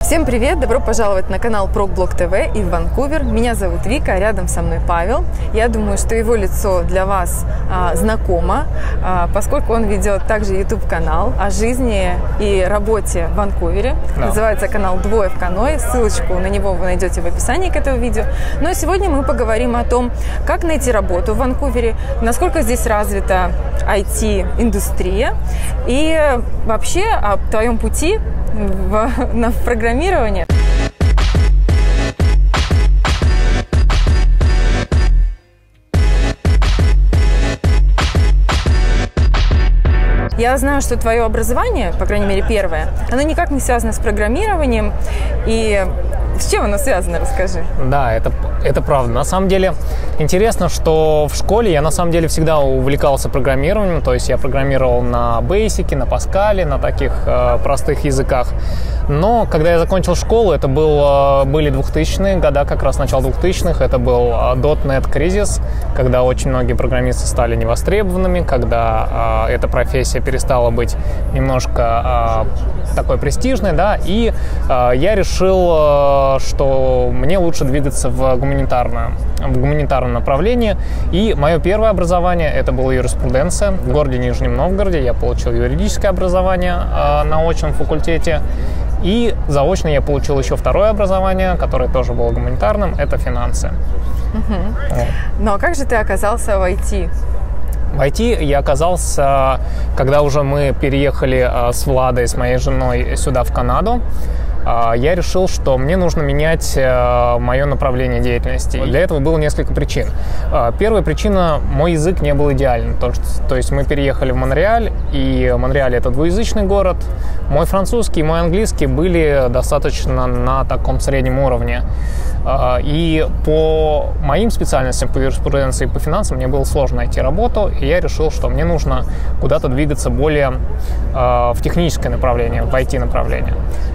Всем привет! Добро пожаловать на канал ProgBlog TV и в Ванкувер. Меня зовут Вика, а рядом со мной Павел. Я думаю, что его лицо для вас знакомо, поскольку он ведет также YouTube-канал о жизни и работе в Ванкувере. Да. Называется канал «Двое в каноэ». Ссылочку на него вы найдете в описании к этому видео. Но сегодня мы поговорим о том, как найти работу в Ванкувере, насколько здесь развита IT-индустрия и вообще о твоем пути в программирование. Я знаю, что твое образование, по крайней мере первое, оно никак не связано с программированием. И с чем оно связано, расскажи. Да, это правда. На самом деле интересно, что в школе я на самом деле всегда увлекался программированием. То есть я программировал на Basic, на Pascal, на таких простых языках. Но когда я закончил школу, это были 2000-е года, как раз начало 2000-х. Это был .NET кризис, когда очень многие программисты стали невостребованными, когда эта профессия перестала быть немножко такой престижной, да, и я решил, что мне лучше двигаться в гуманитарном направлении. И мое первое образование это была юриспруденция в городе Нижнем Новгороде. Я получил юридическое образование на очном факультете. И заочно я получил еще второе образование, которое тоже было гуманитарным, это финансы. Вот. Ну а как же ты оказался в IT? В IT я оказался, когда уже мы переехали с Владой, с моей женой, сюда, в Канаду. Я решил, что мне нужно менять мое направление деятельности. Для этого было несколько причин. Первая причина – мой язык не был идеальным. То есть мы переехали в Монреаль, и Монреаль – это двуязычный город. Мой французский и мой английский были достаточно на таком среднем уровне. И по моим специальностям, по юриспруденции и по финансам, мне было сложно найти работу, и я решил, что мне нужно куда-то двигаться более в техническое направление, в IT-направление.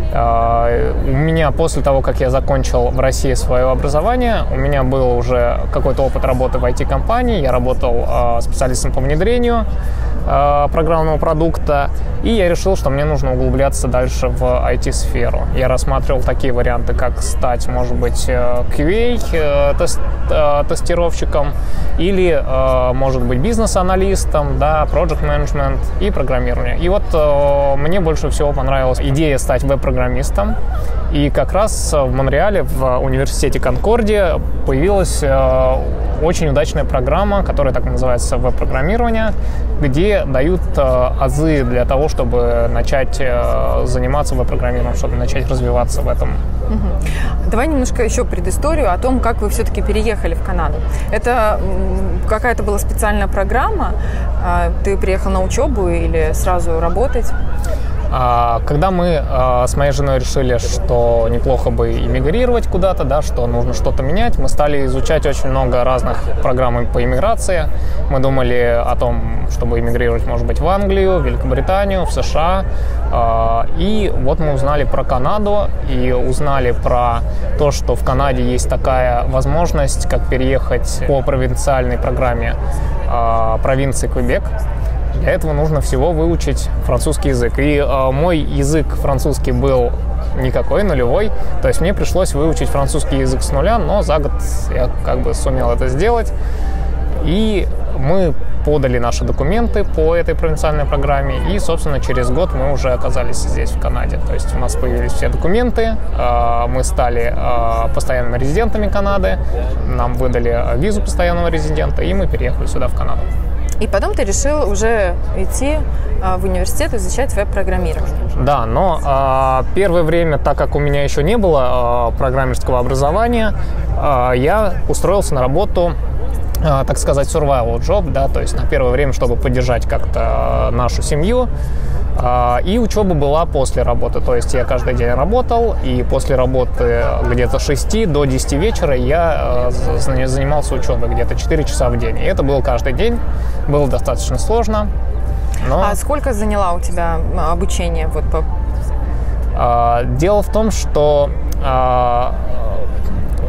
У меня после того, как я закончил в России свое образование, у меня был уже какой-то опыт работы в IT-компании, я работал специалистом по внедрению программного продукта, и я решил, что мне нужно углубляться дальше в IT-сферу. Я рассматривал такие варианты, как стать, может быть, QA, тестировщиком, или, может быть, бизнес-аналистом, да, project management и программирование. И вот мне больше всего понравилась идея стать веб-программистом. И как раз в Монреале, в университете Конкордия, появилась очень удачная программа, которая так и называется веб-программирование, где дают азы для того, чтобы начать заниматься веб-программированием, чтобы начать развиваться в этом. Давай немножко еще предысторию о том, как вы все-таки переехали в Канаду. Это какая-то была специальная программа? Ты приехал на учебу или сразу работать? Когда мы с моей женой решили, что неплохо бы эмигрировать куда-то, да, что нужно что-то менять, мы стали изучать очень много разных программ по иммиграции. Мы думали о том, чтобы эмигрировать, может быть, в Англию, в Великобританию, в США. И вот мы узнали про Канаду и узнали про то, что в Канаде есть такая возможность, как переехать по провинциальной программе провинции Квебек. Для этого нужно всего выучить французский язык. И мой язык французский был никакой, нулевой. То есть мне пришлось выучить французский язык с нуля, но за год я как бы сумел это сделать. И мы подали наши документы по этой провинциальной программе, и, собственно, через год мы уже оказались здесь, в Канаде. То есть у нас появились все документы, мы стали постоянными резидентами Канады, нам выдали визу постоянного резидента, и мы переехали сюда, в Канаду. И потом ты решил уже идти в университет изучать веб-программирование. Да, но первое время, так как у меня еще не было программерского образования, я устроился на работу, так сказать, survival job, да, то есть на первое время, чтобы поддержать как-то нашу семью. И учеба была после работы, то есть я каждый день работал, и после работы где-то с 6 до 10 вечера я занимался учебой где-то 4 часа в день. И это было каждый день, было достаточно сложно. Но... А сколько заняло у тебя обучение? Дело в том, что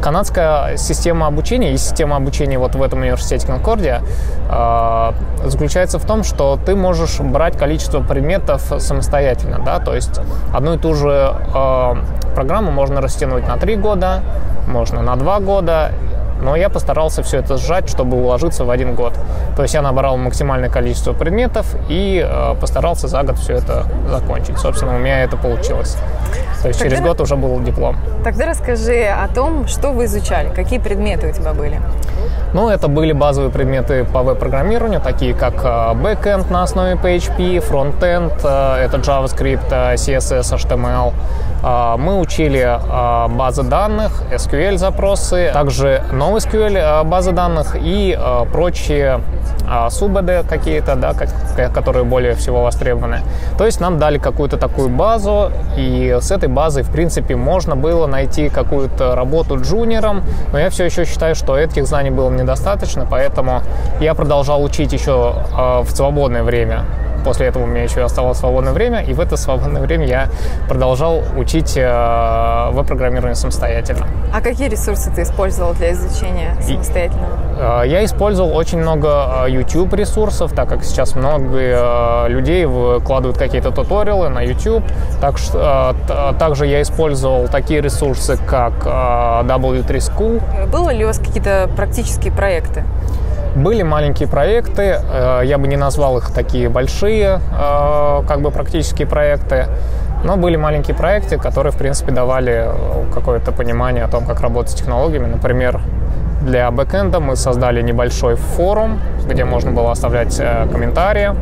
Канадская система обучения и система обучения вот в этом университете Конкордия заключается в том, что ты можешь брать количество предметов самостоятельно, да, то есть одну и ту же программу можно растянуть на 3 года, можно на 2 года, но я постарался все это сжать, чтобы уложиться в 1 год. То есть я набрал максимальное количество предметов и постарался за год все это закончить. Собственно, у меня это получилось. То есть через год уже был диплом. Тогда расскажи о том, что вы изучали, какие предметы у тебя были. Ну, это были базовые предметы по веб-программированию, такие как backend на основе PHP, фронтенд, это JavaScript, CSS, HTML. Мы учили базы данных, SQL-запросы, также NoSQL базы данных и прочие СУБД какие-то, да, которые более всего востребованы. То есть нам дали какую-то такую базу, и с этой базой, в принципе, можно было найти какую-то работу джуниором, но я все еще считаю, что этих знаний было недостаточно, поэтому я продолжал учить еще в свободное время. После этого у меня еще оставалось свободное время, и в это свободное время я продолжал учить веб-программирование самостоятельно. А какие ресурсы ты использовал для изучения самостоятельно? Я использовал очень много YouTube-ресурсов, так как сейчас много людей выкладывают какие-то туториалы на YouTube. Также я использовал такие ресурсы, как W3 School. Было ли у вас какие-то практические проекты? Были маленькие проекты, я бы не назвал их такие большие, как бы практические проекты, но были маленькие проекты, которые, в принципе, давали какое-то понимание о том, как работать с технологиями. Например, для бэкэнда мы создали небольшой форум, где можно было оставлять комментарии.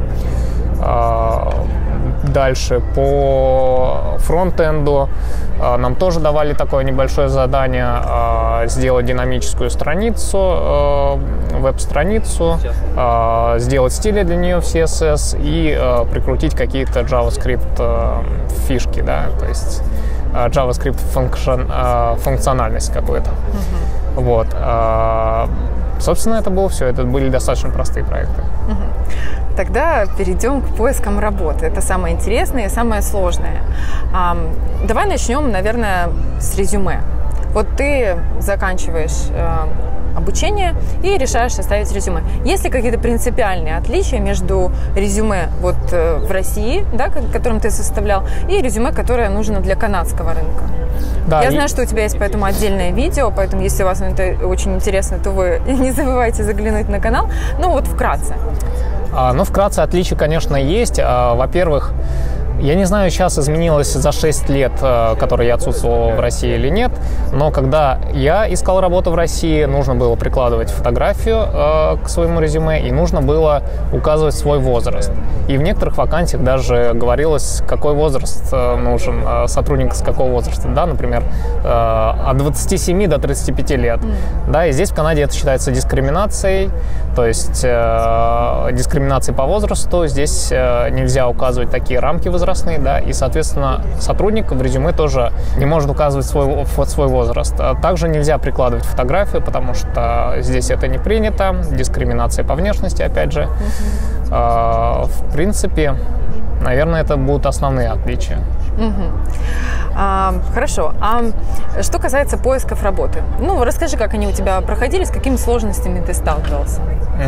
Дальше по фронтенду нам тоже давали такое небольшое задание сделать динамическую страницу, веб-страницу, сделать стили для нее в CSS и прикрутить какие-то JavaScript фишки, да, то есть JavaScript функциональность какую-то. Вот. Собственно, это было все. Это были достаточно простые проекты. Тогда перейдем к поискам работы. Это самое интересное и самое сложное. Давай начнем, наверное, с резюме. Вот ты заканчиваешь обучение и решаешь составить резюме. Есть ли какие-то принципиальные отличия между резюме вот в России, да, которым ты составлял, и резюме, которое нужно для канадского рынка? Да, я знаю, что у тебя есть поэтому отдельное видео, поэтому если вас это очень интересно, то вы не забывайте заглянуть на канал. Ну вот вкратце. Ну, вкратце отличия, конечно, есть. Во-первых, я не знаю, сейчас изменилось за 6 лет, которые я отсутствовал в России или нет, но когда я искал работу в России, нужно было прикладывать фотографию к своему резюме и нужно было указывать свой возраст. И в некоторых вакансиях даже говорилось, какой возраст нужен, сотрудник с какого возраста, да, например, от 27 до 35 лет. Да, и здесь в Канаде это считается дискриминацией, то есть дискриминацией по возрасту. Здесь нельзя указывать такие рамки возрастные, да, и, соответственно, сотрудник в резюме тоже не может указывать свой возраст. Также нельзя прикладывать фотографию, потому что здесь это не принято, дискриминация по внешности, опять же. В принципе, наверное, это будут основные отличия. Хорошо. А что касается поисков работы? Ну, расскажи, как они у тебя проходили, с какими сложностями ты сталкивался?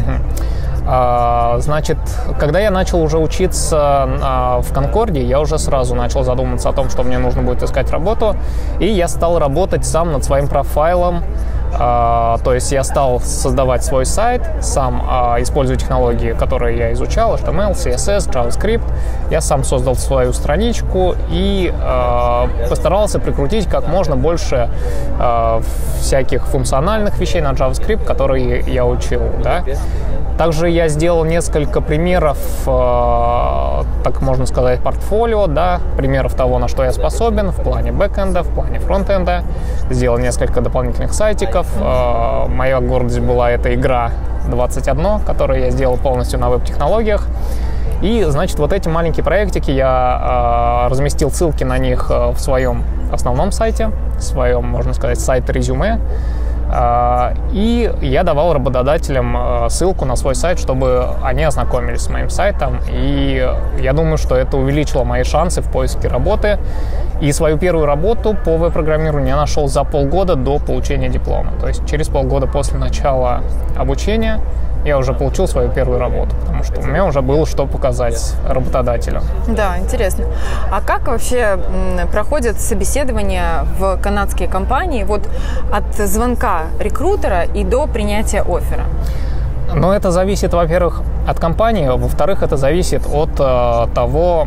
Значит, когда я начал уже учиться в Конкорде, я уже сразу начал задумываться о том, что мне нужно будет искать работу, и я стал работать сам над своим профайлом. То есть я стал создавать свой сайт, сам используя технологии, которые я изучал, HTML, CSS, JavaScript. Я сам создал свою страничку и постарался прикрутить как можно больше всяких функциональных вещей на JavaScript, которые я учил, да. Также я сделал несколько примеров, так можно сказать, портфолио, да, примеров того, на что я способен в плане бэкэнда, в плане фронтенда. Сделал несколько дополнительных сайтиков. Моя гордость была эта игра 21, которую я сделал полностью на веб-технологиях. И, значит, вот эти маленькие проектики, я разместил ссылки на них в своем основном сайте, в своем, можно сказать, сайте резюме. И я давал работодателям ссылку на свой сайт, чтобы они ознакомились с моим сайтом. И я думаю, что это увеличило мои шансы в поиске работы. И свою первую работу по веб-программированию я нашел за полгода до получения диплома. То есть через полгода после начала обучения я уже получил свою первую работу, потому что у меня уже было что показать работодателю. Да, интересно. А как вообще проходят собеседования в канадские компании вот от звонка рекрутера и до принятия оффера? Ну, это зависит, во-первых, от компании, во-вторых, это зависит от того,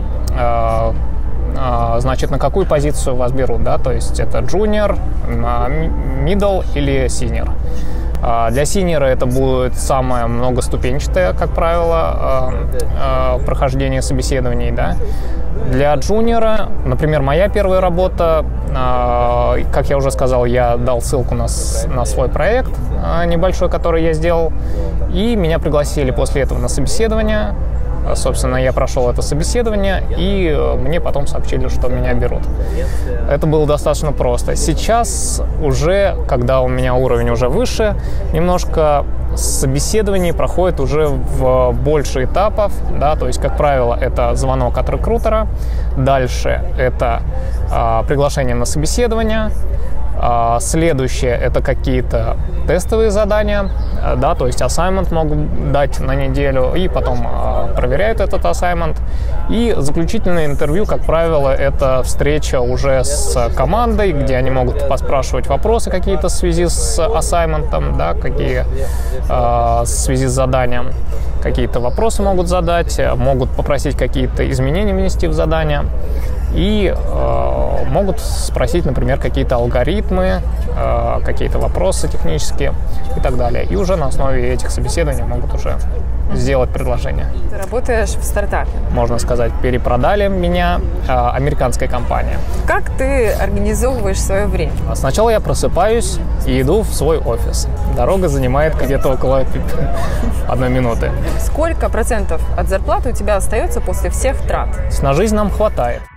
значит, на какую позицию вас берут, да, то есть это junior, middle или senior. Для синьора это будет самое многоступенчатое, как правило, прохождение собеседований, да. Для джуниора, например, моя первая работа, как я уже сказал, я дал ссылку на свой проект небольшой, который я сделал, и меня пригласили после этого на собеседование. Собственно, я прошел это собеседование, и мне потом сообщили, что меня берут. Это было достаточно просто. Сейчас уже, когда у меня уровень уже выше, немножко собеседование проходит уже в больше этапов, да, то есть, как правило, это звонок от рекрутера, дальше это приглашение на собеседование, следующее – это какие-то тестовые задания, да, то есть assignment могут дать на неделю, и потом проверяют этот assignment. И заключительное интервью, как правило, это встреча уже с командой, где они могут поспрашивать вопросы какие-то в связи с assignment, да, какие в связи с заданием. Какие-то вопросы могут задать, могут попросить какие-то изменения внести в задание. И могут спросить, например, какие-то алгоритмы, какие-то вопросы технические и так далее. И уже на основе этих собеседований могут уже сделать предложение. Ты работаешь в стартапе? Можно сказать, перепродали меня американская компания. Как ты организовываешь свое время? Сначала я просыпаюсь и иду в свой офис. Дорога занимает где-то около 1 минуты. Сколько процентов от зарплаты у тебя остается после всех трат? На жизнь нам хватает.